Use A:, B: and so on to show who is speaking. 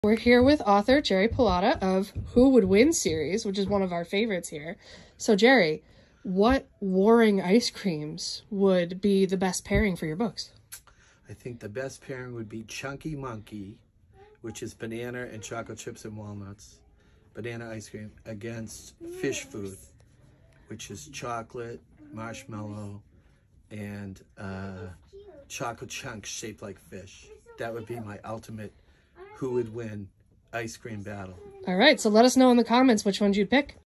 A: We're here with author Jerry Pallotta of Who Would Win series, which is one of our favorites here. So Jerry, what warring ice creams would be the best pairing for your books?
B: I think the best pairing would be Chunky Monkey, which is banana and chocolate chips and walnuts, banana ice cream, against Phish Food, which is chocolate, marshmallow, and chocolate chunks shaped like fish. That would be my ultimate who would win ice cream battle.
A: All right, so let us know in the comments which ones you'd pick.